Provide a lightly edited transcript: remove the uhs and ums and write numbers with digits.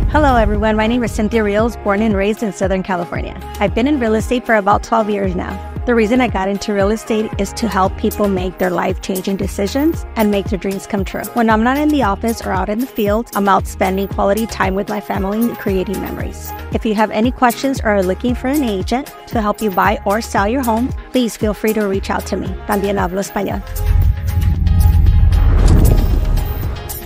Hello everyone, my name is Cynthia Rios, born and raised in Southern California. I've been in real estate for about 12 years now. The reason I got into real estate is to help people make their life-changing decisions and make their dreams come true. When I'm not in the office or out in the field, I'm out spending quality time with my family and creating memories. If you have any questions or are looking for an agent to help you buy or sell your home, please feel free to reach out to me. También hablo español.